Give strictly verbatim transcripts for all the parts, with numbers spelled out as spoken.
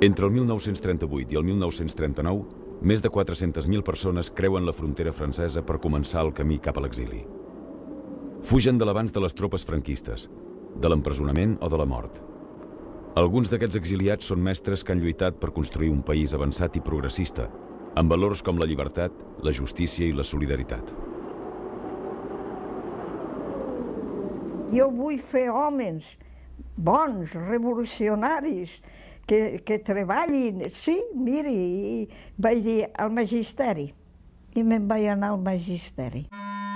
Entre el mil nou-cents trenta-vuit i el mil nou-cents trenta-nou, més de quatre-centes mil persones creuen la frontera francesa per començar el camí cap a l'exili. Fugen de l'abans de les tropes franquistes, de l'empresonament o de la mort. Alguns d'aquests exiliats són mestres que han lluitat per construir un país avançat i progressista, amb valors com la llibertat, la justícia i la solidaritat. Jo vull fer homes bons, revolucionaris, que, que treballin. Sí, miri, i vaig dir al magisteri. I me'n vaig anar al magisteri.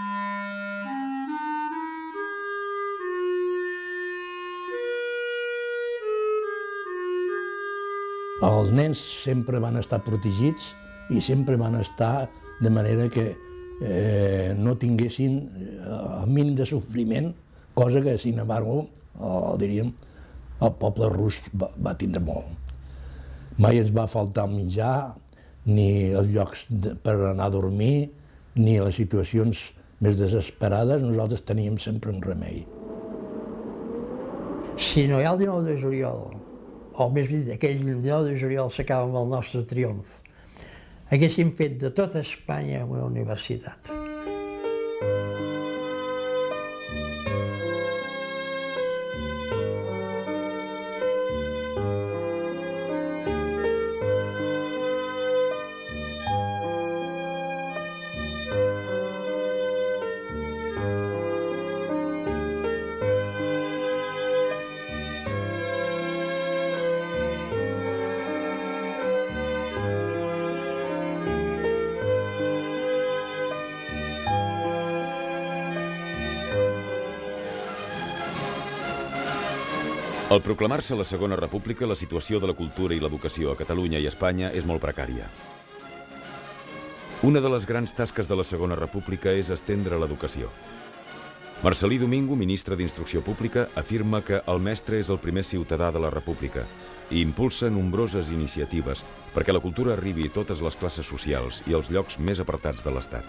Els nens sempre van estar protegits i sempre van estar de manera que eh, no tinguessin el mínim de sofriment, cosa que, sin embargo, oh, diríem, el poble rus va, va tindre molt. Mai ens va faltar el menjar, ni els llocs de, per anar a dormir, ni les situacions més desesperades, nosaltres teníem sempre un remei. Si no hi ha el dinou de juliol, o més dit, aquell dinou de juliol s'acaba amb el nostre triomf, haguéssim fet de tota Espanya una universitat. Al proclamar-se la Segona República, la situació de la cultura i l'educació a Catalunya i Espanya és molt precària. Una de les grans tasques de la Segona República és estendre l'educació. Marcel·lí Domingo, ministre d'Instrucció Pública, afirma que el mestre és el primer ciutadà de la República i impulsa nombroses iniciatives perquè la cultura arribi a totes les classes socials i als llocs més apartats de l'Estat.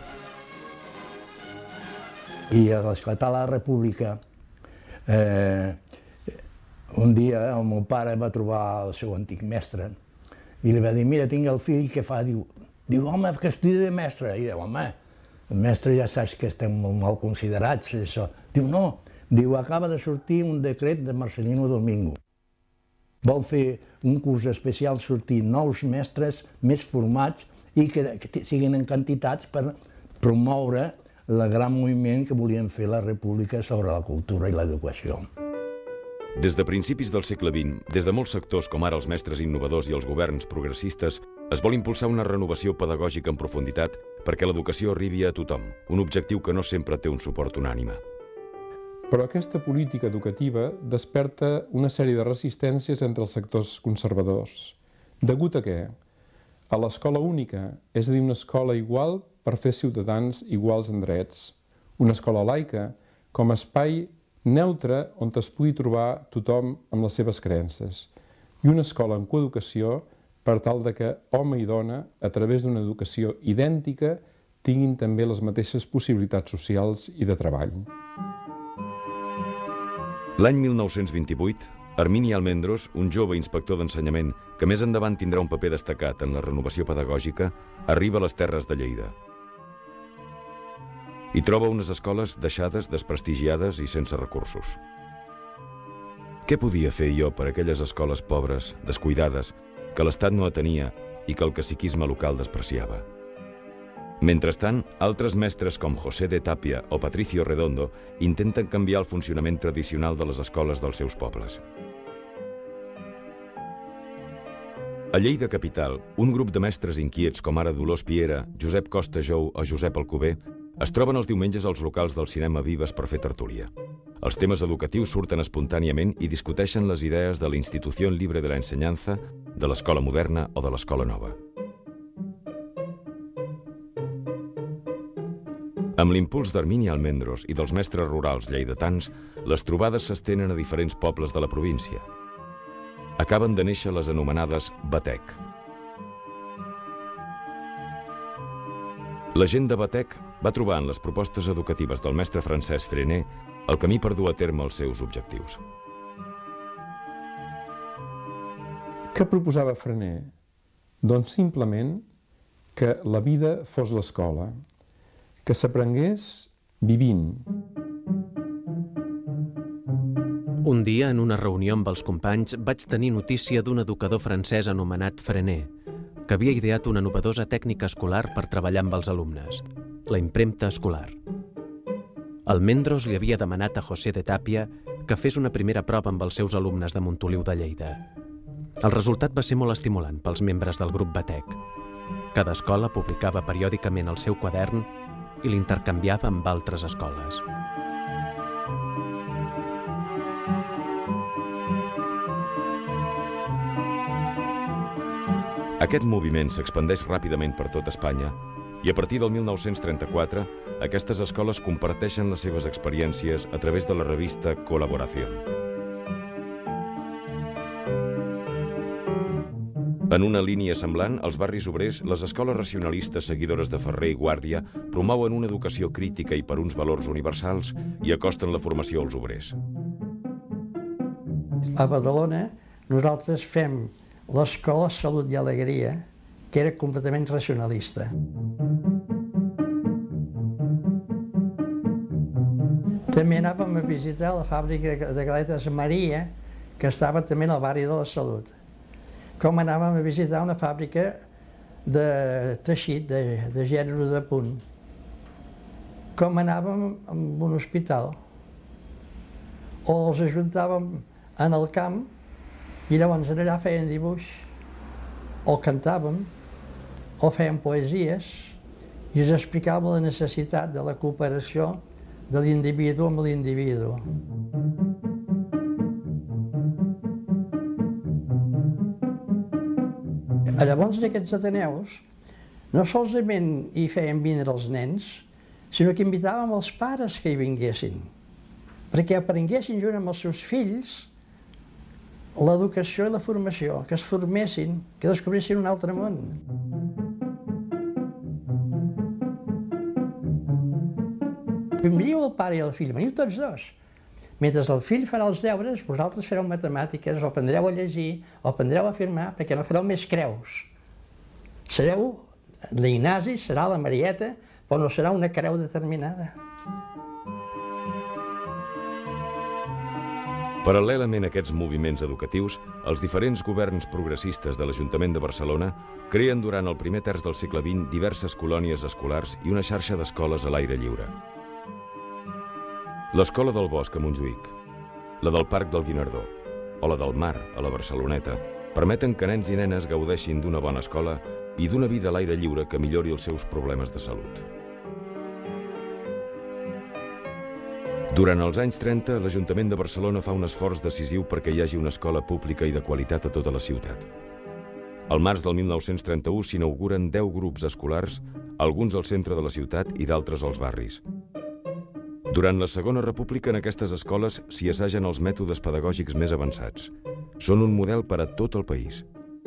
I a l'esclatar la República, eh, un dia el meu pare va trobar el seu antic mestre i li va dir, mira, tinc el fill, què fa? Diu, diu home, que estudia de mestre. I diu, home, el mestre ja saps que estem molt mal considerats, això. Diu, no, diu, acaba de sortir un decret de Marcelino Domingo. Vol fer un curs especial, sortir nous mestres més formats i que, que siguin en quantitats per promoure el gran moviment que volien fer la República sobre la cultura i l'educació. Des de principis del segle vint, des de molts sectors com ara els mestres innovadors i els governs progressistes, es vol impulsar una renovació pedagògica en profunditat perquè l'educació arribi a tothom, un objectiu que no sempre té un suport unànime. Però aquesta política educativa desperta una sèrie de resistències entre els sectors conservadors. Degut a què? A l'escola única, és a dir, una escola igual per fer ciutadans iguals en drets. Una escola laica com a espai neutre on es pugui trobar tothom amb les seves creences. I una escola en coeducació per tal de que home i dona, a través d'una educació idèntica, tinguin també les mateixes possibilitats socials i de treball. L'any mil nou-cents vint-i-vuit, Hermini Almendros, un jove inspector d'ensenyament que més endavant tindrà un paper destacat en la renovació pedagògica, arriba a les terres de Lleida. Hi troba unes escoles deixades, desprestigiades i sense recursos. Què podia fer jo per aquelles escoles pobres, descuidades, que l'Estat no atenia i que el caciquisme local despreciava? Mentrestant, altres mestres com José de Tapia o Patricio Redondo intenten canviar el funcionament tradicional de les escoles dels seus pobles. A Lleida capital, un grup de mestres inquiets com ara Dolors Piera, Josep Costa Jou o Josep Alcover es troben els diumenges als locals del cinema Vives per fer tertúlia. Els temes educatius surten espontàniament i discuteixen les idees de la Institució Libre de la Ensenyanza, de l'escola moderna o de l'escola nova. Amb l'impuls d'Hermini Almendros i dels mestres rurals lleidatans, les trobades s'estenen a diferents pobles de la província. Acaben de néixer les anomenades Batec. La gent de Batec va trobar en les propostes educatives del mestre Francesc Frené el camí per dur a terme els seus objectius. Què proposava Frener? Doncs simplement que la vida fos l'escola, que s'aprengués vivint. Un dia, en una reunió amb els companys, vaig tenir notícia d'un educador francès anomenat Frener, que havia ideat una novedosa tècnica escolar per treballar amb els alumnes, la impremta escolar. Almendros li havia demanat a José de Tàpia que fes una primera prova amb els seus alumnes de Montoliu de Lleida. El resultat va ser molt estimulant pels membres del grup Batec. Cada escola publicava periòdicament el seu quadern i l'intercanviava amb altres escoles. Aquest moviment s'expandeix ràpidament per tot Espanya i a partir del mil nou-cents trenta-quatre aquestes escoles comparteixen les seves experiències a través de la revista Colaboración. En una línia semblant, als barris obrers, les escoles racionalistes seguidores de Ferrer i Guàrdia promouen una educació crítica i per uns valors universals i acosten la formació als obrers. A Badalona nosaltres fem l'escola Salut i Alegria, que era completament racionalista. També anàvem a visitar la fàbrica de galetes Maria, que estava també al barri de la Salut. Com anàvem a visitar una fàbrica de teixit, de, de gènere de punt. Com anàvem a un hospital. O els ajuntàvem en el camp i llavors allà feien dibuix, o cantàvem, o feien poesies, i es explicava la necessitat de la cooperació de l'individu amb l'individu. Llavors, en aquests ateneus, no solament hi feien vindre els nens, sinó que invitàvem els pares que hi vinguessin, perquè aprenguessin junt amb els seus fills l'educació i la formació, que es formessin, que descobrissin un altre món. Veniu el pare i el fill, veniu tots dos. Mentre el fill farà els deures, vosaltres fareu matemàtiques, o aprendreu a llegir, o aprendreu a firmar, perquè no fareu més creus. Sereu, l'Ignasi serà la Marieta, però no serà una creu determinada. Paral·lelament a aquests moviments educatius, els diferents governs progressistes de l'Ajuntament de Barcelona creen durant el primer terç del segle vint diverses colònies escolars i una xarxa d'escoles a l'aire lliure. L'Escola del Bosc a Montjuïc, la del Parc del Guinardó o la del Mar a la Barceloneta permeten que nens i nenes gaudeixin d'una bona escola i d'una vida a l'aire lliure que millori els seus problemes de salut. Durant els anys trenta, l'Ajuntament de Barcelona fa un esforç decisiu perquè hi hagi una escola pública i de qualitat a tota la ciutat. Al març del mil nou-cents trenta-u s'inauguren deu grups escolars, alguns al centre de la ciutat i d'altres als barris. Durant la Segona República, en aquestes escoles s'hi assagen els mètodes pedagògics més avançats. Són un model per a tot el país.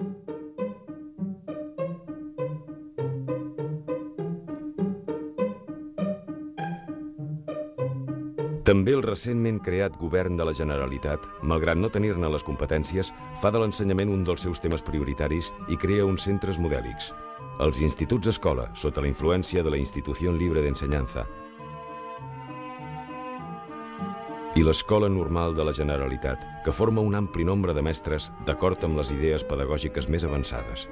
També el recentment creat Govern de la Generalitat, malgrat no tenir-ne les competències, fa de l'ensenyament un dels seus temes prioritaris i crea uns centres modèlics, els instituts escola, sota la influència de la Institució Libre d'Ensenyança, i l'Escola Normal de la Generalitat, que forma un ampli nombre de mestres d'acord amb les idees pedagògiques més avançades.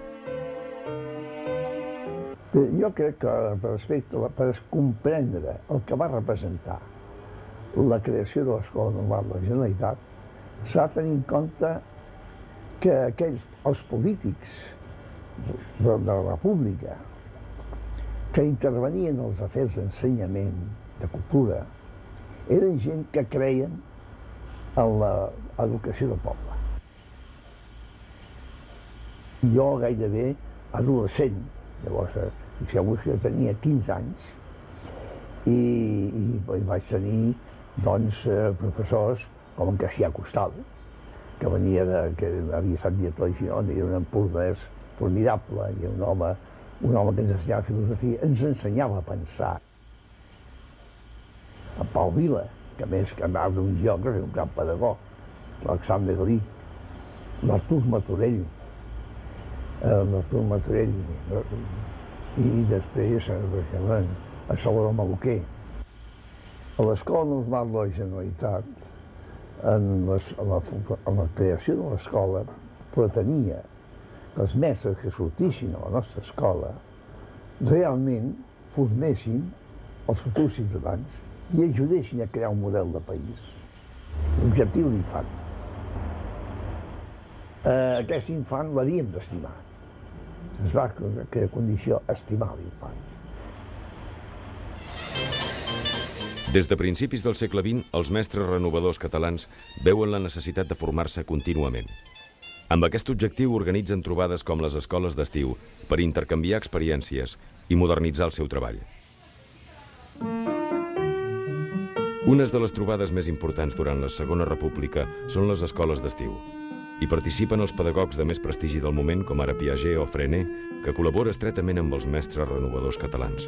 Jo crec que respecte per comprendre el que va representar la creació de l'Escola Normal de la Generalitat, s'ha de tenir en compte que aquells, els polítics de la República que intervenien en els afers d'ensenyament, de cultura, eren gent que creien en l'educació del poble. Jo gairebé adolescent, llavors, fixeu-vos que tenia quinze anys, i, i, i vaig tenir doncs, professors com en Cassià Costal, que venia de, que havia estat director de Girona, i era un empordanès formidable, i un home, un home que ens ensenyava filosofia, ens ensenyava a pensar. A Pau Vila, que a més que anava d'un geògraf i un gran pedagog, l'Alexandre Galí, l'Artur Martorell, en l'Artur Martorell i després a Salvador Maluquer. A l'Escola Normal de la Generalitat, en la creació de l'escola, pretenia que els mestres que sortissin a la nostra escola realment formessin els futurs ciutadans i ajudessin a crear un model de país. L'objectiu de l'infant. Aquest infant l'havíem d'estimar. Es va crear condició estimar l'infant. Des de principis del segle vint, els mestres renovadors catalans veuen la necessitat de formar-se contínuament. Amb aquest objectiu organitzen trobades com les escoles d'estiu per intercanviar experiències i modernitzar el seu treball. Unes de les trobades més importants durant la Segona República són les escoles d'estiu. Hi participen els pedagogs de més prestigi del moment, com ara Piaget o Freinet, que col·labora estretament amb els mestres renovadors catalans.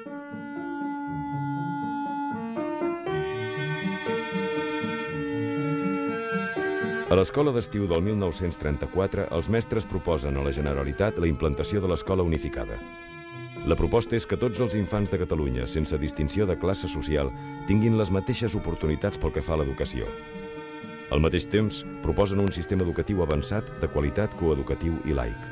A l'escola d'estiu del mil nou-cents trenta-quatre, els mestres proposen a la Generalitat la implantació de l'escola unificada. La proposta és que tots els infants de Catalunya, sense distinció de classe social, tinguin les mateixes oportunitats pel que fa a l'educació. Al mateix temps, proposen un sistema educatiu avançat, de qualitat, coeducatiu i laic.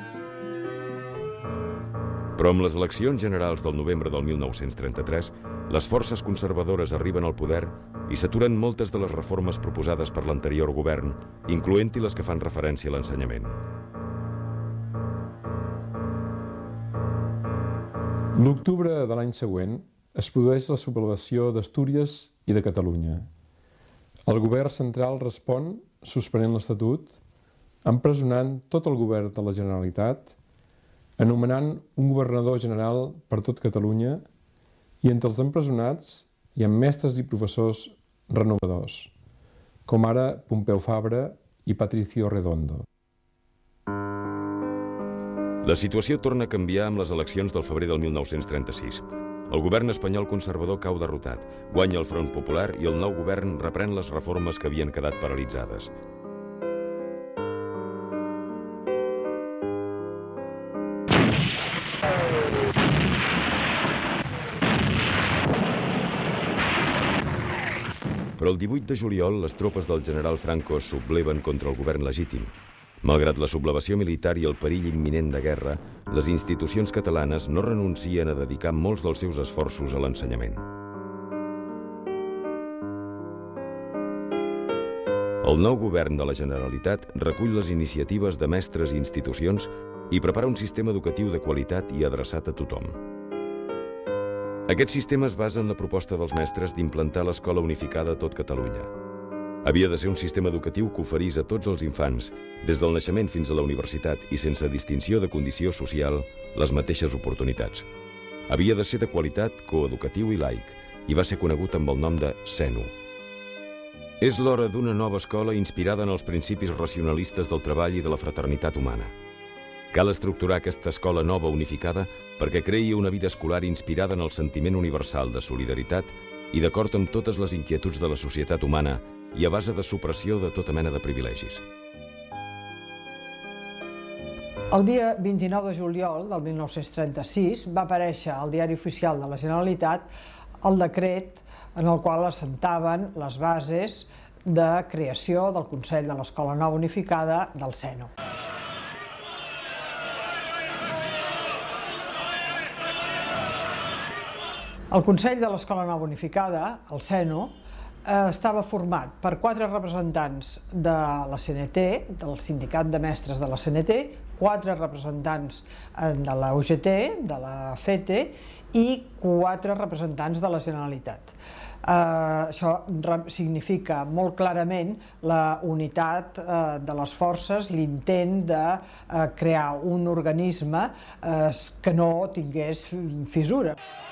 Però amb les eleccions generals del novembre del mil nou-cents trenta-tres, les forces conservadores arriben al poder i s'aturen moltes de les reformes proposades per l'anterior govern, incloent-hi les que fan referència a l'ensenyament. L'octubre de l'any següent es produeix la sublevació d'Astúries i de Catalunya. El govern central respon suspenent l'Estatut, empresonant tot el govern de la Generalitat, anomenant un governador general per tot Catalunya i entre els empresonats hi ha mestres i professors renovadors, com ara Pompeu Fabra i Patricio Redondo. La situació torna a canviar amb les eleccions del febrer del mil nou-cents trenta-sis. El govern espanyol conservador cau derrotat, guanya el Front Popular i el nou govern reprèn les reformes que havien quedat paralitzades. Però el divuit de juliol, les tropes del general Franco es subleven contra el govern legítim. Malgrat la sublevació militar i el perill imminent de guerra, les institucions catalanes no renuncien a dedicar molts dels seus esforços a l'ensenyament. El nou govern de la Generalitat recull les iniciatives de mestres i institucions i prepara un sistema educatiu de qualitat i adreçat a tothom. Aquest sistema es basa en la proposta dels mestres d'implantar l'escola unificada a tot Catalunya. Havia de ser un sistema educatiu que oferís a tots els infants, des del naixement fins a la universitat i sense distinció de condició social, les mateixes oportunitats. Havia de ser de qualitat, coeducatiu i laic, i va ser conegut amb el nom de Seno. És l'hora d'una nova escola inspirada en els principis racionalistes del treball i de la fraternitat humana. Cal estructurar aquesta escola nova unificada perquè creï una vida escolar inspirada en el sentiment universal de solidaritat i d'acord amb totes les inquietuds de la societat humana i a base de supressió de tota mena de privilegis. El dia vint-i-nou de juliol del mil nou-cents trenta-sis va aparèixer al Diari Oficial de la Generalitat el decret en el qual assentaven les bases de creació del Consell de l'Escola Nova Unificada del Seno. El Consell de l'Escola Nova Unificada, el Seno, estava format per quatre representants de la C N T, del Sindicat de Mestres de la C N T, quatre representants de la U G T, de la F E T i quatre representants de la Generalitat. Això significa molt clarament la unitat de les forces, l'intent de crear un organisme que no tingués fissura.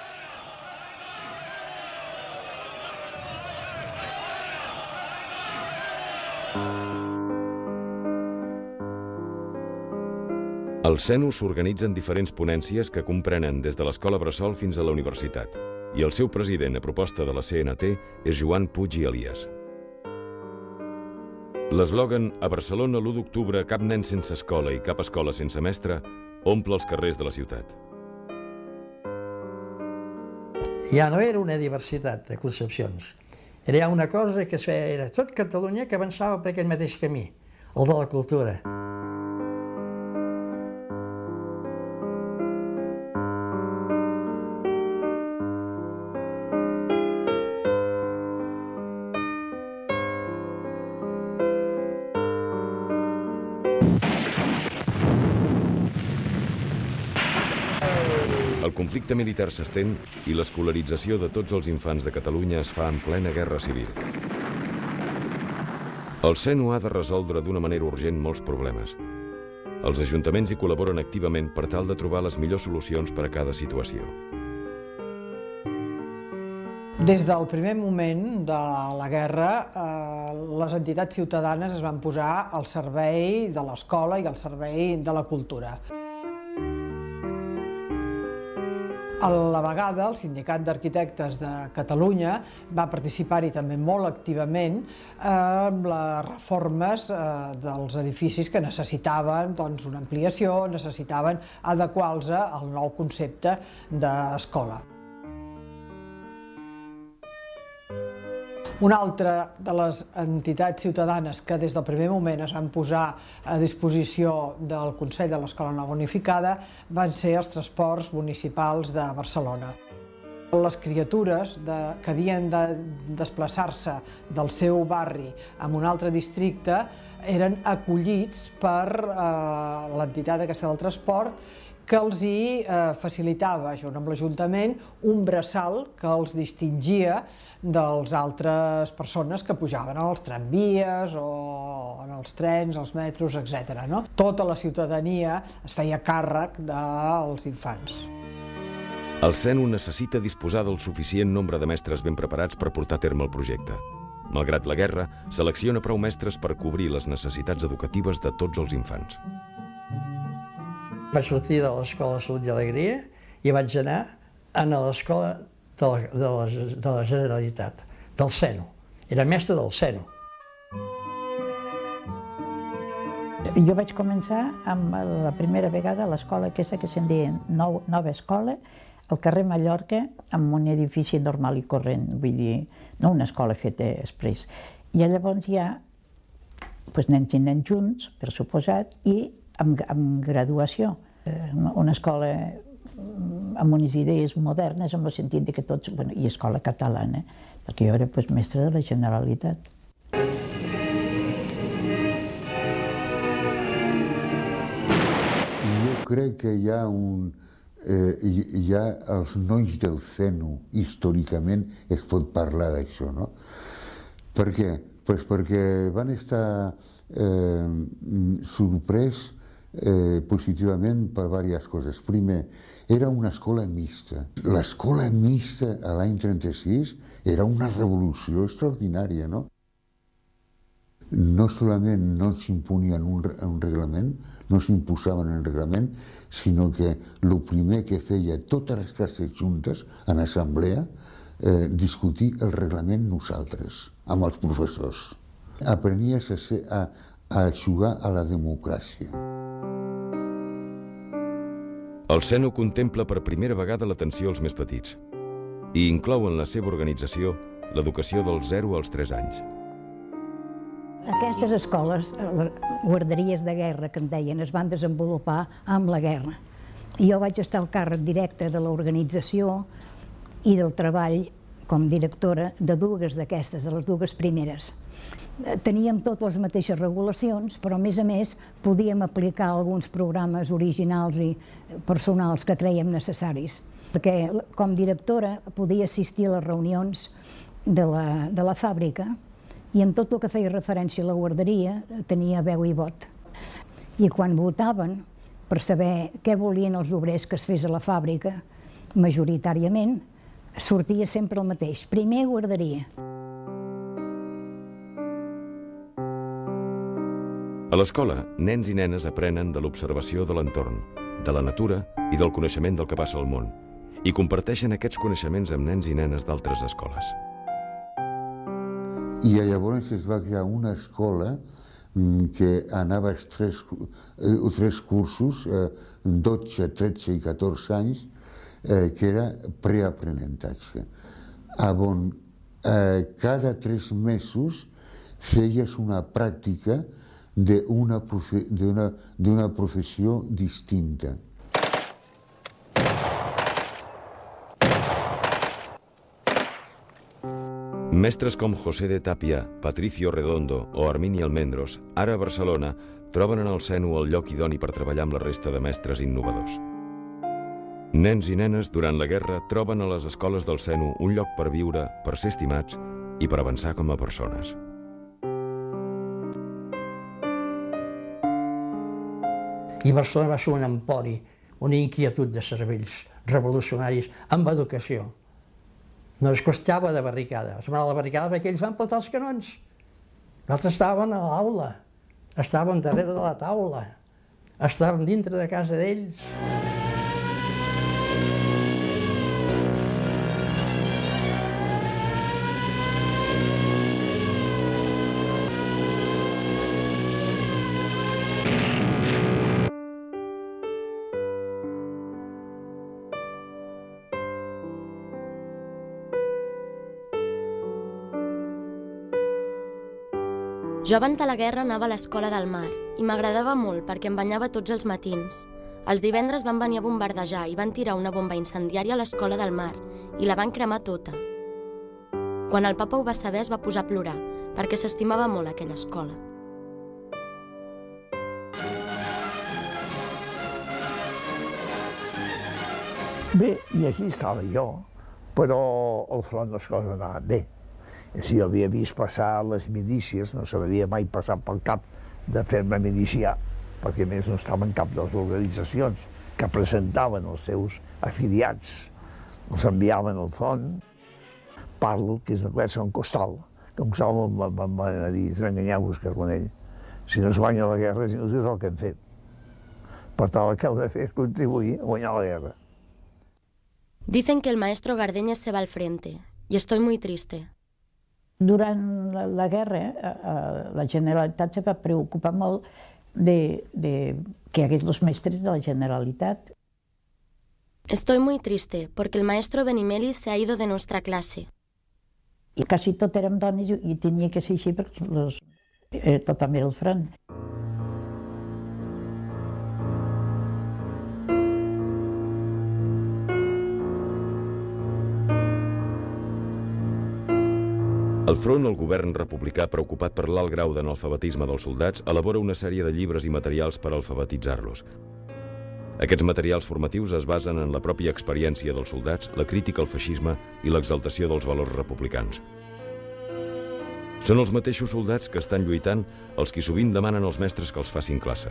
Al Seno s'organitzen diferents ponències que comprenen des de l'escola bressol fins a la universitat, i el seu president, a proposta de la C N T, és Joan Puig i Elias. L'eslògan "A Barcelona l'u d'octubre, cap nen sense escola i cap escola sense mestre" omple els carrers de la ciutat. Ja no era una diversitat de concepcions. Era una cosa que es feia, era tot Catalunya que avançava per aquest mateix camí, el de la cultura. El conflicte militar s'estén i l'escolarització de tots els infants de Catalunya es fa en plena guerra civil. El Seno ha de resoldre d'una manera urgent molts problemes. Els ajuntaments hi col·laboren activament per tal de trobar les millors solucions per a cada situació. Des del primer moment de la guerra, eh, les entitats ciutadanes es van posar al servei de l'escola i al servei de la cultura. A la vegada, el Sindicat d'Arquitectes de Catalunya va participar-hi també molt activament en les reformes dels edificis que necessitaven una ampliació, necessitaven adequar-se al nou concepte d'escola. Una altra de les entitats ciutadanes que des del primer moment es van posar a disposició del Consell de l'Escola Nova Unificada van ser els transports municipals de Barcelona. Les criatures que havien de desplaçar-se del seu barri a un altre districte eren acollits per l'entitat aquesta del transport que els hi facilitava, junt amb l'Ajuntament, un braçal que els distingia de les altres persones que pujaven als tramvies o en els trens, els metros, etcètera. Tota la ciutadania es feia càrrec dels infants. El Seno necessita disposar del suficient nombre de mestres ben preparats per portar a terme el projecte. Malgrat la guerra, selecciona prou mestres per cobrir les necessitats educatives de tots els infants. Vaig sortir de l'Escola Salut i Alegria i vaig anar a l'Escola de la Generalitat, del Seno. Era mestre del Seno. Jo vaig començar amb la primera vegada a l'escola aquesta que se'n deia Nova Escola, al carrer Mallorca, amb un edifici normal i corrent, vull dir, no una escola feta després. I llavors hi ha nens i nens junts, per suposat, i amb graduació. Una escola amb unes idees modernes, en el sentit que tots... i escola catalana, perquè jo era mestre de la Generalitat. Jo crec que hi ha un... hi ha els nois del Seno, històricament es pot parlar d'això, no? Per què? Pues perquè van estar sorprès positivament per diverses coses. Primer, era una escola mixta. L'escola mixta a l'any trenta-sis era una revolució extraordinària, no? No solament no s'imponien un reglament, no s'imposaven en reglament, sinó que el primer que feia totes les classes juntes en assemblea discutir el reglament nosaltres, amb els professors. Aprenies a jugar a la democràcia. El Seno contempla per primera vegada l'atenció als més petits i inclou en la seva organització l'educació dels zero als tres anys. Aquestes escoles, les guarderies de guerra que en deien, es van desenvolupar amb la guerra. Jo vaig estar al càrrec directe de l'organització i del treball com directora de dues d'aquestes, de les dues primeres. Teníem totes les mateixes regulacions, però a més a més podíem aplicar alguns programes originals i personals que creiem necessaris. Perquè com directora podia assistir a les reunions de la fàbrica i en tot el que feia referència a la guarderia tenia veu i vot. I quan votaven per saber què volien els obrers que es fes a la fàbrica, majoritàriament, sortia sempre el mateix. Primer guarderia. A l'escola, nens i nenes aprenen de l'observació de l'entorn, de la natura i del coneixement del que passa al món, i comparteixen aquests coneixements amb nens i nenes d'altres escoles. I llavors es va crear una escola que anava als tres, eh, tres cursos, eh, dotze, tretze i catorze anys, eh, que era preaprenentatge, on eh, cada tres mesos feies una pràctica d'una profe d'una professió distinta. Mestres com José de Tapia, Patricio Redondo o Armini Almendros, ara a Barcelona, troben en el Seno el lloc idoni per treballar amb la resta de mestres innovadors. Nens i nenes, durant la guerra, troben a les escoles del Seno un lloc per viure, per ser estimats i per avançar com a persones. I Barcelona va ser un empori, una inquietud de cervells revolucionaris amb educació. No es costava de barricada. Es va a la barricada perquè ells van portar els canons. Nosaltres estàvem a l'aula, estàvem darrere de la taula, estàvem dintre de casa d'ells. Jo abans de la guerra anava a l'escola del mar i m'agradava molt perquè em banyava tots els matins. Els divendres van venir a bombardejar i van tirar una bomba incendiària a l'escola del mar i la van cremar tota. Quan el papa ho va saber es va posar a plorar perquè s'estimava molt aquella escola. Bé, i aquí estava jo, però al front les coses anaven bé. Si jo havia vist passar les milícies, no s'havia mai passat pel cap de fer-me milicià, perquè a més no estava en cap de les organitzacions que presentaven els seus afiliats, els enviaven al front. Parlo, que és una cosa un costal, que un costal em van dir, enganyeu-vos, Carbonell, si no es guanya la guerra és inútil el que hem fet. Per tant, el que heu de fer és contribuir a guanyar la guerra. Dicen que el maestro Gardeñes se va al frente, y estoy muy triste. Durant la guerra, la Generalitat se va preocupar molt de que hi hagués els mestres de la Generalitat. Estoy muy triste porque el maestro Benimelis se ha ido de nuestra clase. I quasi tot érem dones i tenia que ser així perquè tot també era el front. Al front, el govern republicà, preocupat per l'alt grau d'analfabetisme dels soldats, elabora una sèrie de llibres i materials per alfabetitzar-los. Aquests materials formatius es basen en la pròpia experiència dels soldats, la crítica al feixisme i l'exaltació dels valors republicans. Són els mateixos soldats que estan lluitant els qui sovint demanen als mestres que els facin classe.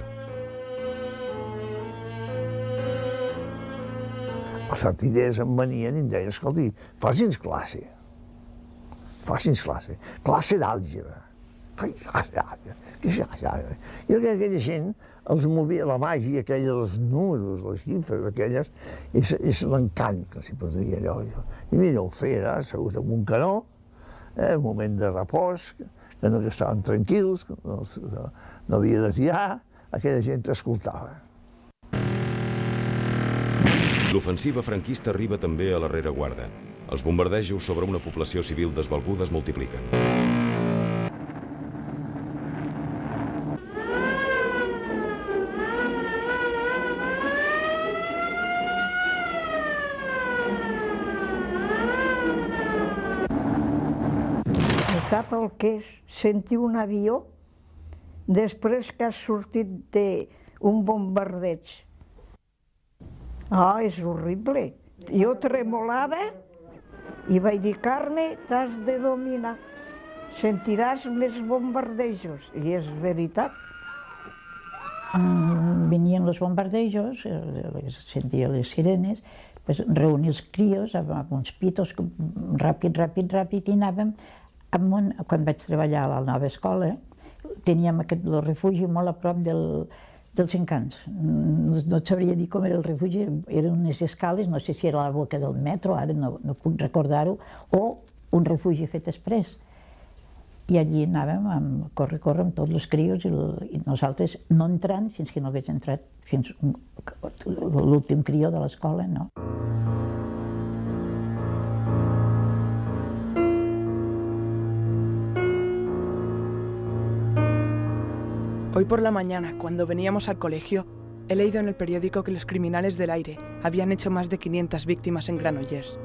Els artillers em venien i em deien, escolti, faci'ns classe. Faci'ns classe. Classe d'àlgebra. Classe d'àlgebra. Què és classe d'àlgebra? I aquella gent els movia la màgia aquella dels números, les xifres aquelles, és l'encant que s'hi produïa allò. I mira, ho feia assegut en un canó, un moment de repòs, que no estaven tranquils, no havia de tirar, aquella gent escoltava. L'ofensiva franquista arriba també a la rereguarda. Els bombardejos sobre una població civil desvalguda es multipliquen. Sap el que és sentir un avió després que has sortit d'un bombardeig? Ah, és horrible. Jo tremolava i vaig dir, Carme, t'has de dominar. Sentiràs més bombardejos. I és veritat. Venien els bombardejos, sentia les sirenes, reunir els crios amb uns pitos ràpid, ràpid, ràpid, i anàvem amunt. Quan vaig treballar a la nova escola, teníem aquest refugi molt a prop dels Encants. No et sabria dir com era el refugi, eren unes escales, no sé si era la boca del metro, ara no puc recordar-ho, o un refugi fet després. I allí anàvem a córrer, córrer amb tots els crios i nosaltres no entrant fins que no hagués entrat fins l'últim crió de l'escola, no. Hoy por la mañana, cuando veníamos al colegio, he leído en el periódico que los criminales del aire habían hecho más de quinientas víctimas en Granollers.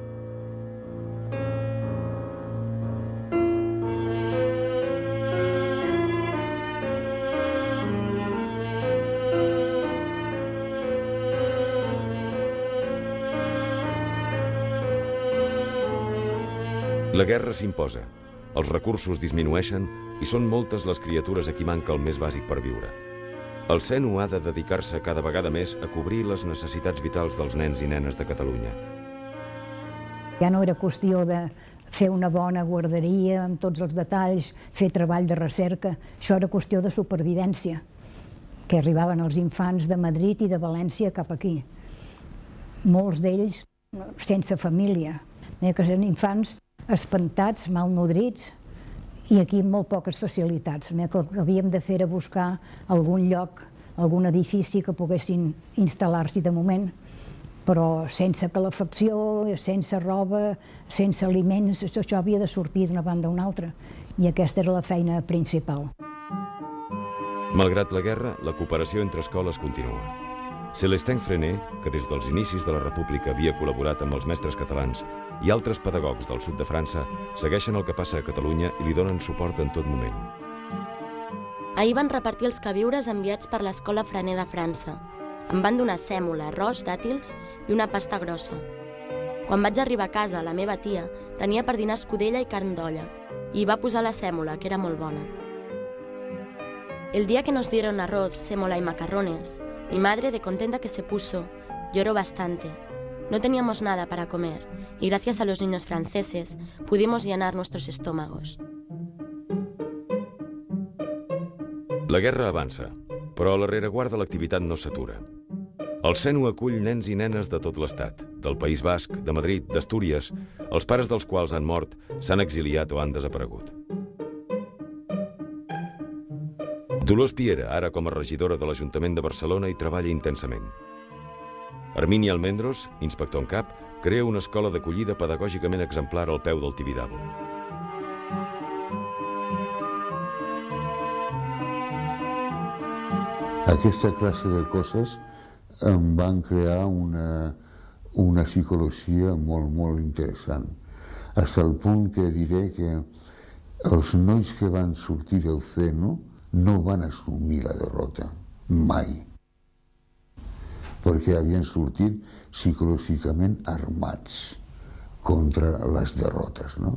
La guerra s'imposa, els recursos disminueixen i són moltes les criatures a qui manca el més bàsic per viure. El Seno ha de dedicar-se cada vegada més a cobrir les necessitats vitals dels nens i nenes de Catalunya. Ja no era qüestió de fer una bona guarderia amb tots els detalls, fer treball de recerca, això era qüestió de supervivència, que arribaven els infants de Madrid i de València cap aquí. Molts d'ells sense família, que eren infants espantats, malnodrits, i aquí amb molt poques facilitats. El que havíem de fer era buscar algun lloc, algun edifici que poguessin instal·lar-s'hi de moment, però sense calefacció, sense roba, sense aliments, això havia de sortir d'una banda a una altra, i aquesta era la feina principal. Malgrat la guerra, la cooperació entre escoles continua. Célestin Freinet, que des dels inicis de la República havia col·laborat amb els mestres catalans, i altres pedagogs del sud de França segueixen el que passa a Catalunya i li donen suport en tot moment. Ahir van repartir els queviures enviats per l'Escola Freinet de França. Em van donar sèmola, arròs, dàtils i una pasta grossa. Quan vaig arribar a casa, la meva tia tenia per dinar escudella i carn d'olla i hi va posar la sèmola, que era molt bona. El día que nos dieron arroz, sémola y macarrones, mi madre, de contenta que se puso, lloró bastante. No teníamos nada para comer y gracias a los niños franceses pudimos llenar nuestros estómagos. La guerra avança, però a la rereguarda l'activitat no s'atura. El Seno acull nens i nenes de tot l'Estat, del País Basc, de Madrid, d'Astúries, els pares dels quals han mort, s'han exiliat o han desaparegut. Dolors Piera, ara com a regidora de l'Ajuntament de Barcelona, hi treballa intensament. Hermini Almendros, inspector en cap, crea una escola d'acollida pedagògicament exemplar al peu del Tibidabo. Aquesta classe de coses em van crear una, una psicologia molt, molt interessant. Fins al punt que diré que els nois que van sortir del Seno no van assumir la derrota, mai. Perquè havien sortit psicològicament armats contra les derrotes, no?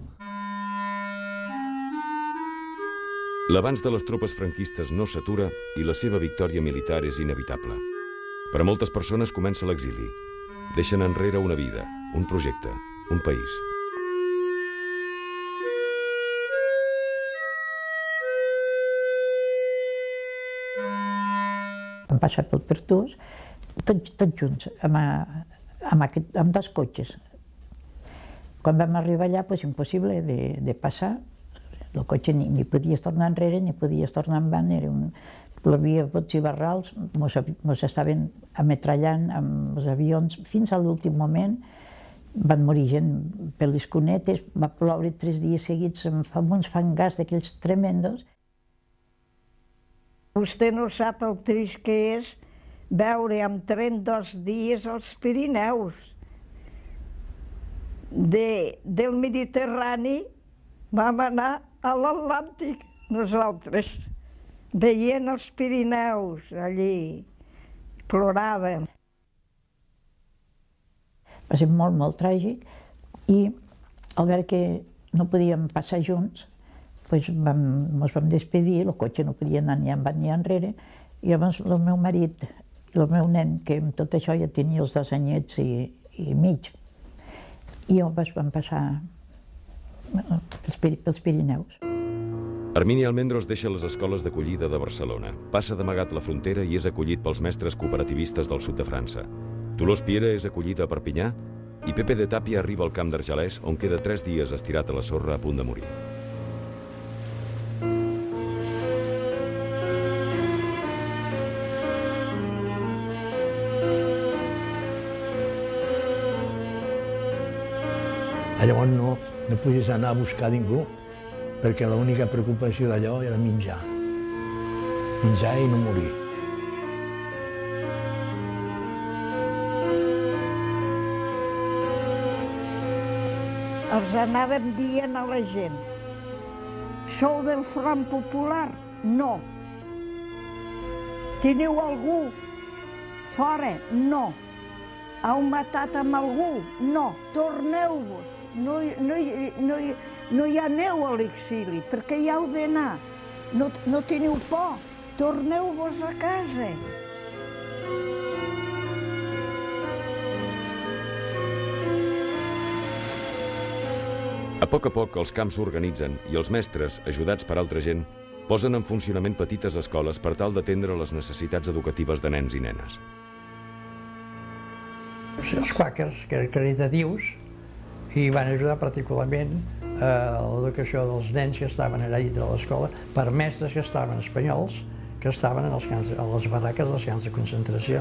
L'avanç de les tropes franquistes no s'atura i la seva victòria militar és inevitable. Per a moltes persones comença l'exili. Deixen enrere una vida, un projecte, un país. Vam passar pel Pertús, tots, tots junts, amb, amb, aquest, amb dos cotxes. Quan vam arribar allà, doncs, impossible de, de passar. El cotxe ni, ni podies tornar enrere, ni podies tornar en van. Era un, plovia bots i barrals, mos, mos estaven ametrallant amb els avions fins a l'últim moment. Van morir gent per les cunetes, va ploure tres dies seguits amb uns fangars d'aquells tremendos. Vostè no sap el trist que és veure en trenta-dos dies els Pirineus. De, del Mediterrani vam anar a l'Atlàntic, nosaltres, veient els Pirineus allí, ploràvem. Va ser molt, molt tràgic i al veure que no podíem passar junts, doncs vam, ens vam despedir, el cotxe no podia anar ni endavant ni enrere, i llavors el meu marit i el meu nen, que amb tot això ja tenia els dos anyets i, i mig, i llavors vam passar pels, pels Pirineus. Hermini Almendros deixa les escoles d'acollida de Barcelona, passa d'amagat la frontera i és acollit pels mestres cooperativistes del sud de França. Dolors Piera és acollida a Perpinyà i Pepe de Tàpia arriba al camp d'Argelès, on queda tres dies estirat a la sorra a punt de morir. Llavors no, no podies anar a buscar ningú, perquè l'única preocupació d'allò era menjar. Menjar i no morir. Els anàvem dient a la gent: sou del Front Popular? No. Teniu algú fora? No. Heu matat amb algú? No. Torneu-vos. No, no, no, no hi aneu a l'exili, perquè hi heu d'anar. No, no teniu por. Torneu-vos a casa. A poc a poc, els camps s'organitzen i els mestres, ajudats per altra gent, posen en funcionament petites escoles per tal d'atendre les necessitats educatives de nens i nenes. Els quàquers, que eren caritatius, i van ajudar particularment a l'educació dels nens que estaven allà dintre de l'escola per mestres que estaven espanyols, que estaven en els camps, a les barraques dels camps de concentració.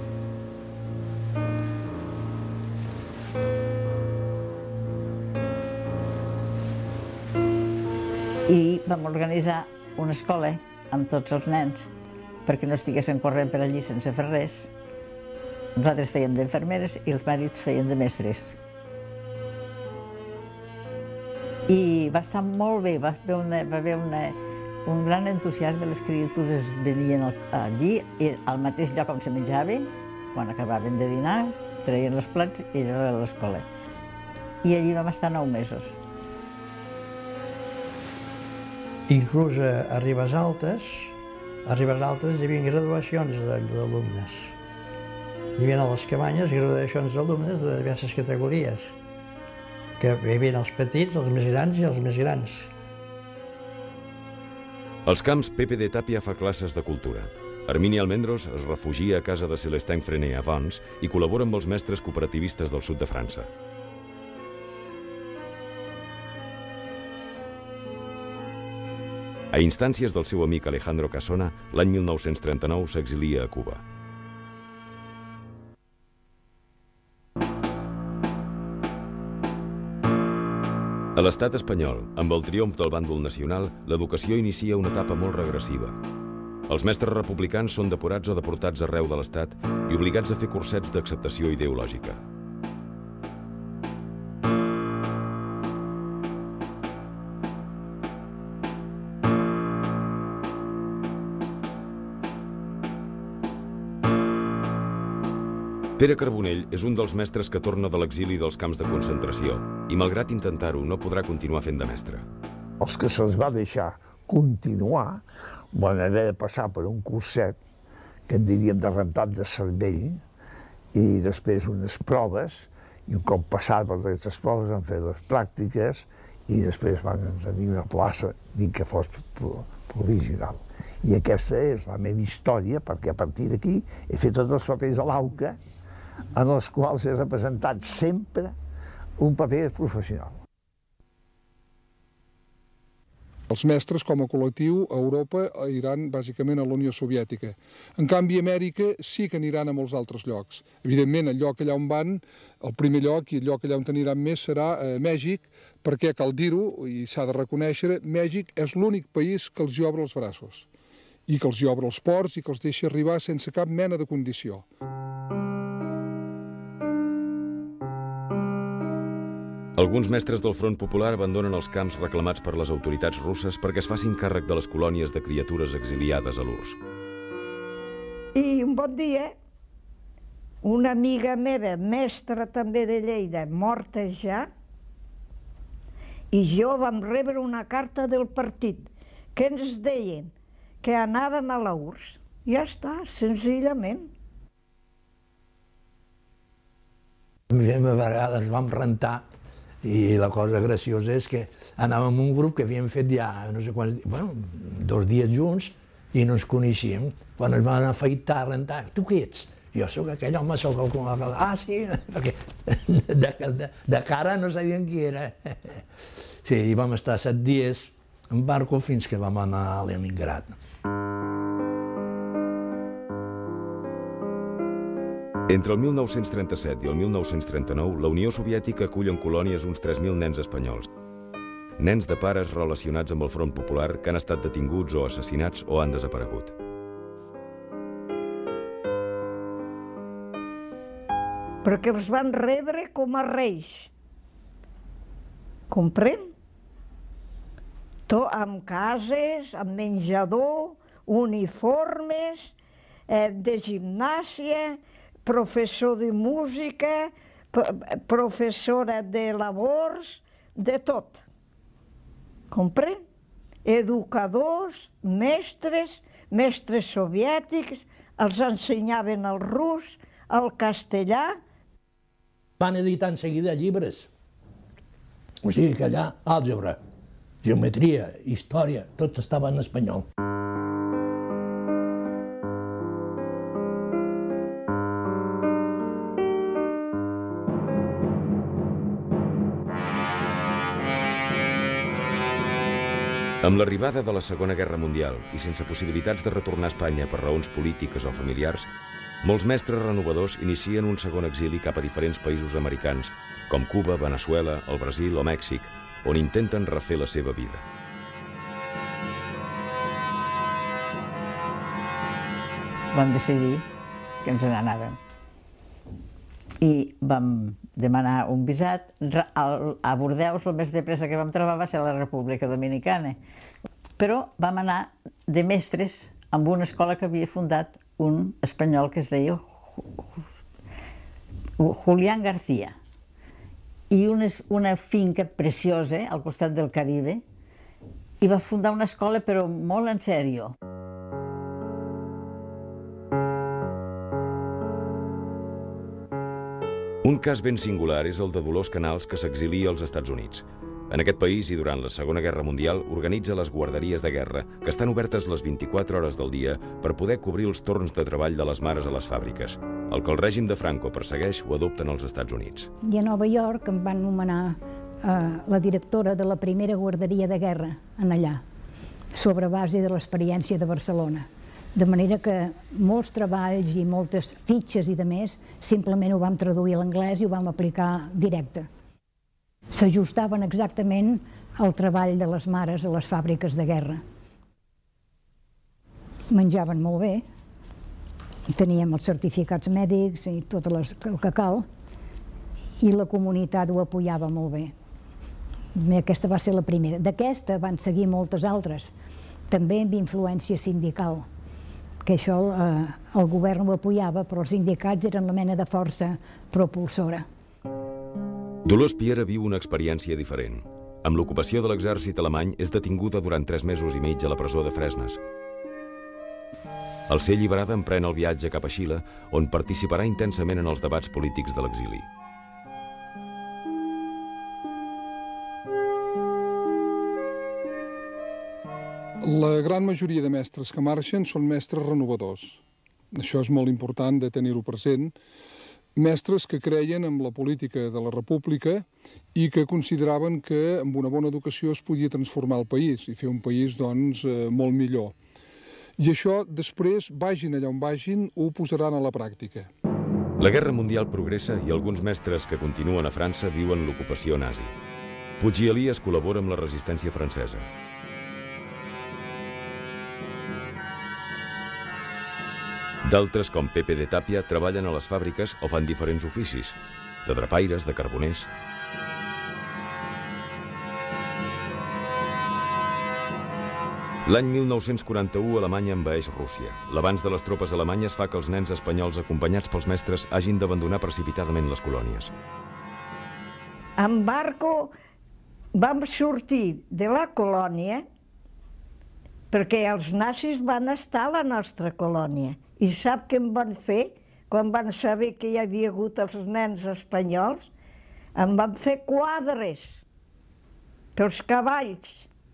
I vam organitzar una escola amb tots els nens perquè no estiguessin corrent per allí sense fer res. Nosaltres fèiem d'infermeres i els mèrits feien de mestres. I va estar molt bé, va haver, una, va haver una, un gran entusiasme, les criatures venien allí i al mateix lloc on se menjava, quan acabaven de dinar, treien els plats i eren a l'escola. I allí vam estar nou mesos. Inclús a Ribes Altes, a Ribes Altes hi havia graduacions d'alumnes. Hi havia a les cabanyes graduacions d'alumnes de diverses categories, que hi havia els petits, els més grans i els més grans. Als camps, Pepe de Tàpia fa classes de cultura. Hermini Almendros es refugia a casa de Célestin Freinet a Vannes i col·labora amb els mestres cooperativistes del sud de França. A instàncies del seu amic Alejandro Casona, l'any mil nou-cents trenta-nou s'exilia a Cuba. A l'estat espanyol, amb el triomf del bàndol nacional, l'educació inicia una etapa molt regressiva. Els mestres republicans són depurats o deportats arreu de l'estat i obligats a fer cursets d'acceptació ideològica. Pere Carbonell és un dels mestres que torna de l'exili dels camps de concentració i, malgrat intentar-ho, no podrà continuar fent de mestre. Els que se'ls va deixar continuar van haver de passar per un curset que en diríem de rentat de cervell i després unes proves, i un cop passat per aquestes proves han fet les pràctiques i després van tenir una plaça ni que fos provisional. I aquesta és la meva història, perquè a partir d'aquí he fet tots els papers a l'AUCA en els quals he representat sempre un paper professional. Els mestres, com a col·lectiu, a Europa iran bàsicament a la Unió Soviètica. En canvi, a Amèrica sí que aniran a molts altres llocs. Evidentment, el lloc allà on van, el primer lloc i el lloc allà on aniran més serà a Mèxic, perquè, cal dir-ho, i s'ha de reconèixer, Mèxic és l'únic país que els hi obre els braços, i que els hi obre els ports i que els deixa arribar sense cap mena de condició. Alguns mestres del Front Popular abandonen els camps reclamats per les autoritats russes perquè es facin càrrec de les colònies de criatures exiliades a l'U R S S. I un bon dia, una amiga meva, mestra també de Lleida, morta ja, i jo vam rebre una carta del partit que ens deien que anàvem a la U R S S. Ja està, senzillament. A vegades vam rentar. I la cosa graciosa és que anàvem amb un grup que havíem fet ja no sé quants dies, bueno, dos dies junts i no ens coneixíem. Quan ens van afaitar, a rentar, tu què ets? Jo sóc aquell home, sóc el com a... Ah, sí, perquè de, de, de cara no sabíem qui era. Sí, i vam estar set dies en barco fins que vam anar a Leningrad. Entre el mil nou-cents trenta-set i el mil nou-cents trenta-nou, la Unió Soviètica acull en colònies uns tres mil nens espanyols. Nens de pares relacionats amb el Front Popular que han estat detinguts o assassinats o han desaparegut. Perquè els van rebre com a reis. Comprèn? Tot amb cases, amb menjador, uniformes, eh, de gimnàsia, professor de música, professora de labors, de tot. Comprèn? Educadors, mestres, mestres soviètics, els ensenyaven el rus, el castellà. Van editar en seguida llibres. O sigui que allà, àlgebra, geometria, història, tot estava en espanyol. Amb l'arribada de la Segona Guerra Mundial i sense possibilitats de retornar a Espanya per raons polítiques o familiars, molts mestres renovadors inicien un segon exili cap a diferents països americans, com Cuba, Veneçuela, el Brasil o Mèxic, on intenten refer la seva vida. Vam decidir que ens n'anàvem. I vam demanar un visat. A Bordeus, el més de pressa que vam trobar va ser la República Dominicana. Però vam anar de mestres amb una escola que havia fundat un espanyol que es deia Julián García. I una finca preciosa al costat del Caribe. I va fundar una escola, però molt en sèrio. Un cas ben singular és el de Dolors Canals, que s'exilia als Estats Units. En aquest país i durant la Segona Guerra Mundial organitza les guarderies de guerra, que estan obertes les vint-i-quatre hores del dia per poder cobrir els torns de treball de les mares a les fàbriques. El que el règim de Franco persegueix ho adopten als Estats Units. I a Nova York em van nomenar eh, la directora de la primera guarderia de guerra en allà, sobre base de l'experiència de Barcelona. De manera que molts treballs i moltes fitxes i de més simplement ho vam traduir a l'anglès i ho vam aplicar directe. S'ajustaven exactament al treball de les mares a les fàbriques de guerra. Menjaven molt bé, teníem els certificats mèdics i tot el que cal, i la comunitat ho apoyava molt bé. Aquesta va ser la primera. D'aquesta van seguir moltes altres, també amb influència sindical, que això el govern ho apoyava, però els sindicats eren la mena de força propulsora. Dolors Piera viu una experiència diferent. Amb l'ocupació de l'exèrcit alemany és detinguda durant tres mesos i mig a la presó de Fresnes. Al ser alliberada emprèn el viatge cap a Xile, on participarà intensament en els debats polítics de l'exili. La gran majoria de mestres que marxen són mestres renovadors. Això és molt important de tenir-ho present. Mestres que creien en la política de la República i que consideraven que amb una bona educació es podia transformar el país i fer un país, doncs, molt millor. I això, després, vagin allà on vagin, ho posaran a la pràctica. La Guerra Mundial progressa i alguns mestres que continuen a França viuen l'ocupació nazi. Puig i Elies col·labora amb la resistència francesa. D'altres, com Pepe de Tàpia, treballen a les fàbriques o fan diferents oficis, de drapaires, de carboners. L'any mil nou-cents quaranta-u, Alemanya envaeix Rússia. L'avanç de les tropes alemanyes fa que els nens espanyols acompanyats pels mestres hagin d'abandonar precipitadament les colònies. En barco vam sortir de la colònia perquè els nazis van estar a la nostra colònia. I sap què em van fer quan van saber que hi havia hagut els nens espanyols? Em van fer quadres pels cavalls.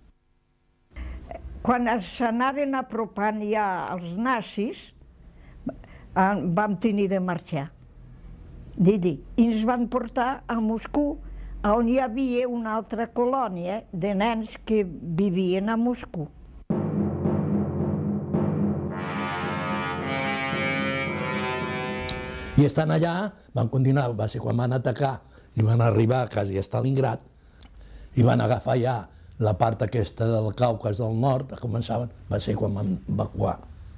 Quan s'anaven apropant ja els nazis, vam tenir de marxar. I ens van portar a Moscou, on hi havia una altra colònia de nens que vivien a Moscou. I I estant allà, van continuar, va ser quan van atacar i van arribar quasi a Stalingrad i van agafar ja la part aquesta del Caucas del nord, començaven, va ser quan vam evacuar.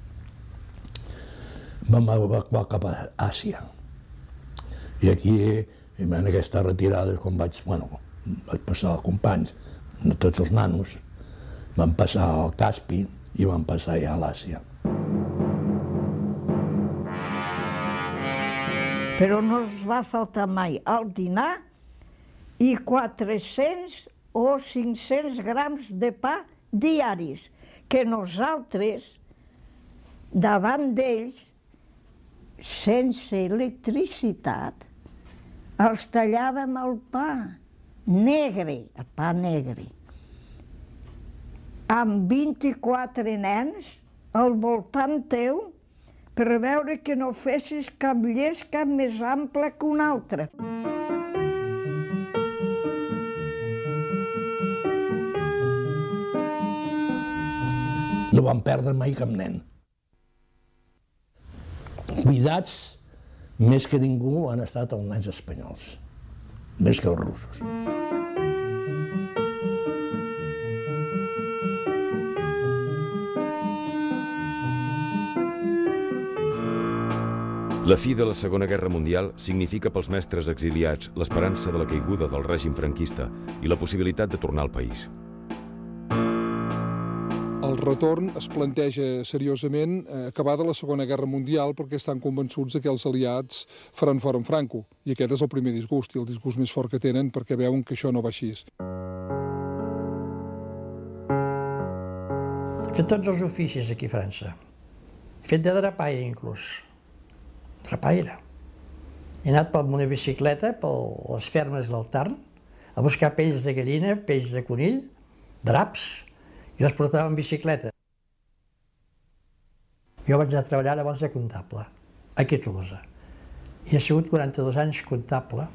Vam evacuar cap a Àsia. I aquí, en aquesta retirada, quan vaig, bueno, vaig passar als companys, tots els nanos, van passar al Caspi i van passar ja a l'Àsia. Però no es va faltar mai el dinar i quatre-cents o cinc-cents grams de pa diaris, que nosaltres, davant d'ells, sense electricitat, els tallàvem el pa negre, el pa negre, amb vint-i-quatre nens al voltant teu, per veure que no fessis cap llesca més ampla que una altra. No van perdre mai cap nen. Cuidats més que ningú han estat els nens espanyols, més que els russos. La fi de la Segona Guerra Mundial significa pels mestres exiliats l'esperança de la caiguda del règim franquista i la possibilitat de tornar al país. El retorn es planteja seriosament acabada la Segona Guerra Mundial perquè estan convençuts que els aliats faran fora en Franco. I aquest és el primer disgust i el disgust més fort que tenen perquè veuen que això no va així. He fet tots els oficis aquí a França. He fet de drapaire inclús. Drapaire. He anat per una bicicleta, per les fermes del Tarn, a buscar pells de gallina, pells de conill, draps, i els portava en bicicleta. Jo vaig anar a treballar abans de comptable, aquí a Tolosa. I he sigut quaranta-dos anys comptable.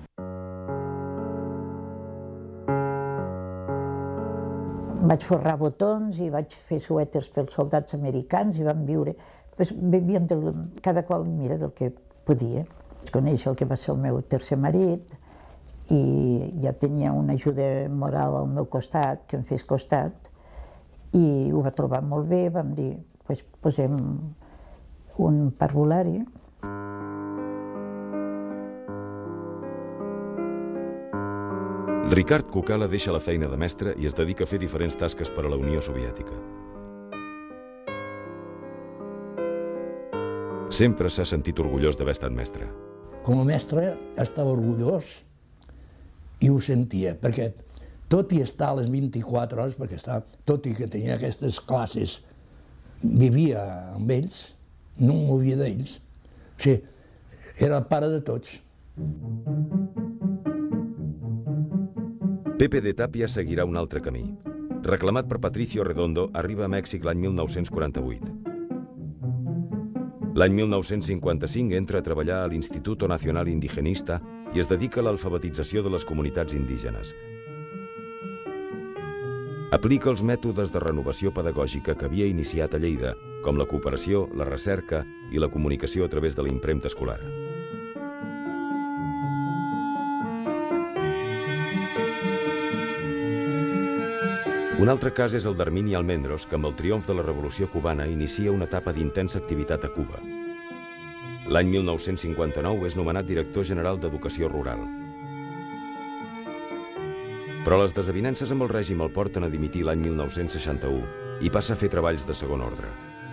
Vaig forrar botons i vaig fer suèters pels soldats americans i vam viure... Vivíem cada qual, mira, del que podia. Vaig conèixer el que va ser el meu tercer marit i ja tenia una ajuda moral al meu costat, que em fes costat, i ho va trobar molt bé. Vam dir, doncs posem un parvulari. Ricard Kukala deixa la feina de mestre i es dedica a fer diferents tasques per a la Unió Soviètica. Sempre s'ha sentit orgullós d'haver estat mestre. Com a mestre estava orgullós i ho sentia, perquè tot i estar a les vint-i-quatre hores, perquè estava, tot i que tenia aquestes classes, vivia amb ells, no em movia d'ells. O sigui, era el pare de tots. Pepe de Tapia seguirà un altre camí. Reclamat per Patricio Redondo, arriba a Mèxic l'any mil nou-cents quaranta-vuit. L'any mil nou-cents cinquanta-cinc entra a treballar a l'Instituto Nacional Indigenista i es dedica a l'alfabetització de les comunitats indígenes. Aplica els mètodes de renovació pedagògica que havia iniciat a Lleida, com la cooperació, la recerca i la comunicació a través de la impremta escolar. Un altre cas és el d'Hermini Almendros, que amb el triomf de la Revolució Cubana inicia una etapa d'intensa activitat a Cuba. L'any mil nou-cents cinquanta-nou és nomenat director general d'Educació Rural. Però les desavinences amb el règim el porten a dimitir l'any mil nou-cents seixanta-u i passa a fer treballs de segon ordre.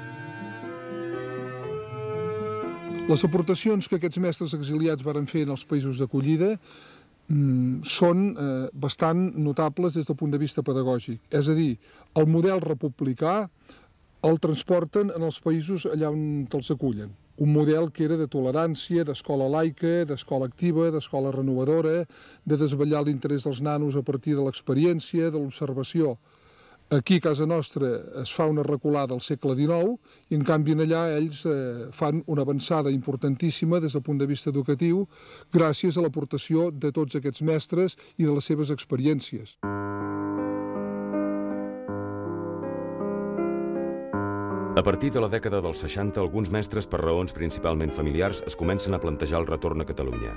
Les aportacions que aquests mestres exiliats varen fer en els països d'acollida són bastant notables des del punt de vista pedagògic. És a dir, el model republicà el transporten en els països allà on els acullen. Un model que era de tolerància, d'escola laica, d'escola activa, d'escola renovadora, de desvetllar l'interès dels nanos a partir de l'experiència, de l'observació. Aquí, a casa nostra, es fa una reculada al segle dinou i, en canvi, allà ells fan una avançada importantíssima des del punt de vista educatiu gràcies a l'aportació de tots aquests mestres i de les seves experiències. A partir de la dècada dels seixanta, alguns mestres, per raons principalment familiars, es comencen a plantejar el retorn a Catalunya.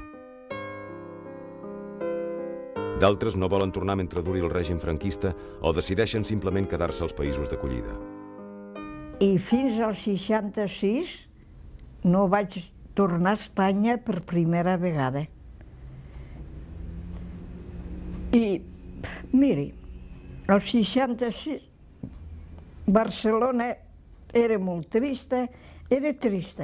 D'altres no volen tornar mentre duri el règim franquista o decideixen simplement quedar-se als països d'acollida. I fins al seixanta-sis no vaig tornar a Espanya per primera vegada. I, miri, al seixanta-sis Barcelona era molt trista, era trista.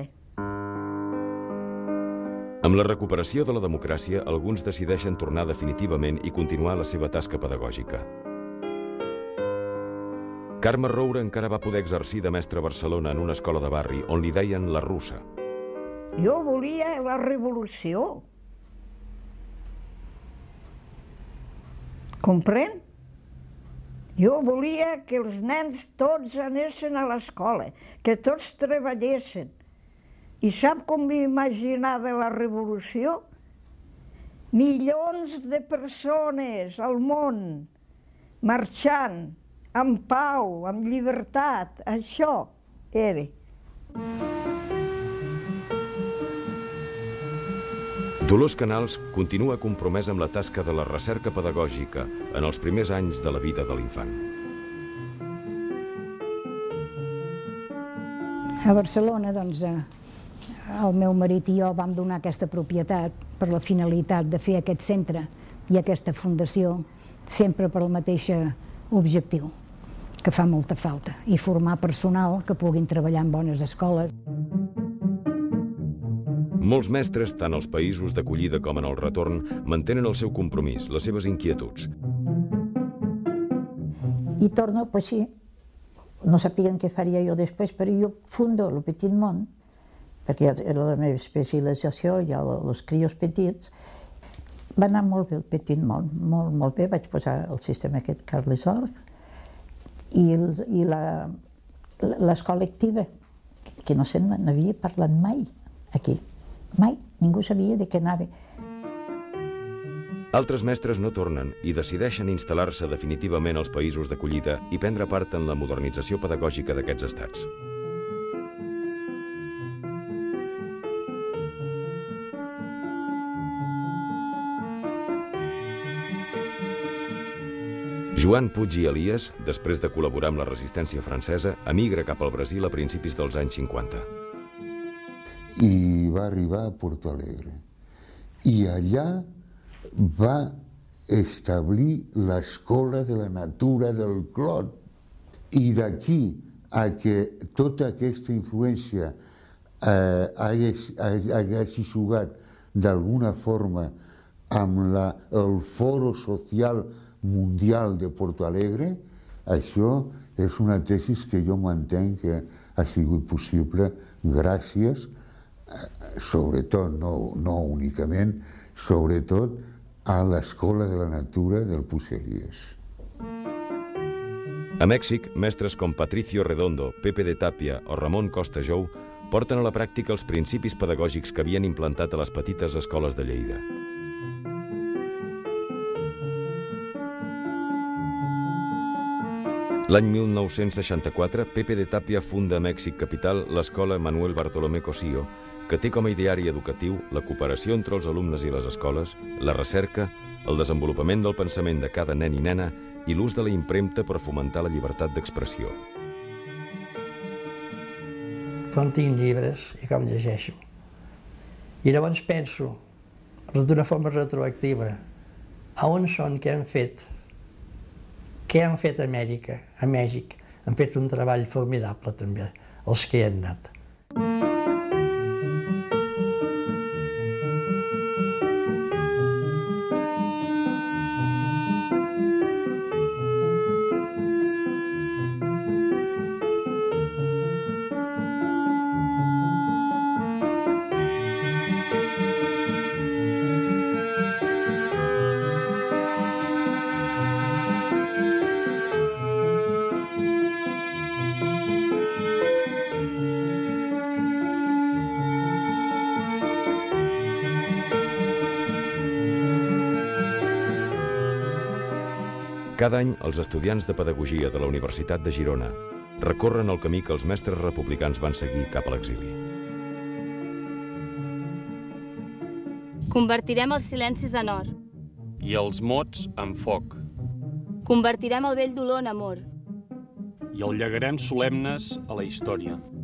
Amb la recuperació de la democràcia, alguns decideixen tornar definitivament i continuar la seva tasca pedagògica. Carme Roure encara va poder exercir de mestre a Barcelona en una escola de barri on li deien la russa. Jo volia la revolució. Comprèn? Jo volia que els nens tots anessin a l'escola, que tots treballessin. I sap com m'imaginava la revolució? Milions de persones al món marxant amb pau, amb llibertat. Això era. Dolors Canals continua compromesa amb la tasca de la recerca pedagògica en els primers anys de la vida de l'infant. A Barcelona, doncs, el meu marit i jo vam donar aquesta propietat per la finalitat de fer aquest centre i aquesta fundació, sempre per al mateix objectiu, que fa molta falta, i formar personal que puguin treballar en bones escoles. Molts mestres, tant als països d'acollida com en el retorn, mantenen el seu compromís, les seves inquietuds. I torno, pues sí, no sabien què faria jo després, però jo fundo el Petit Món, perquè era la meva especialització, ja els crios petits. Va anar molt bé el Petit Món, molt, molt bé. Vaig posar el sistema aquest Carles Orff i, i l'escola activa, que no se n'havia parlat mai aquí. Mai, ningú sabia de què anava. Altres mestres no tornen i decideixen instal·lar-se definitivament als països d'acollida i prendre part en la modernització pedagògica d'aquests estats. Joan Puig i Elias, després de col·laborar amb la resistència francesa, emigra cap al Brasil a principis dels anys cinquanta. I va arribar a Porto Alegre. I allà va establir l'Escola de la Natura del Clot. I d'aquí a que tota aquesta influència eh, hagués, hagués jugat d'alguna forma amb la, el Foro Social Mundial de Porto Alegre, això és una tesi que jo mantenc que ha sigut possible gràcies, sobretot, no, no únicament, sobretot a l'Escola de la Natura del Puig-Elias. A Mèxic, mestres com Patricio Redondo, Pepe de Tapia o Ramon Costa Jou porten a la pràctica els principis pedagògics que havien implantat a les petites escoles de Lleida. L'any mil nou-cents seixanta-quatre, Pepe de Tapia funda a Mèxic capital l'escola Manuel Bartolomé Cosío, que té com a ideari educatiu la cooperació entre els alumnes i les escoles, la recerca, el desenvolupament del pensament de cada nen i nena i l'ús de la impremta per fomentar la llibertat d'expressió. Com tinc llibres i com llegeixo. I llavors penso, d'una forma retroactiva, a on són, què han fet, què han fet a Amèrica, a Mèxic. Han fet un treball formidable també, els que hi han anat. Cada any, els estudiants de pedagogia de la Universitat de Girona recorren el camí que els mestres republicans van seguir cap a l'exili. Convertirem els silencis en or. I els mots en foc. Convertirem el vell dolor en amor. I el llegarem solemnes a la història.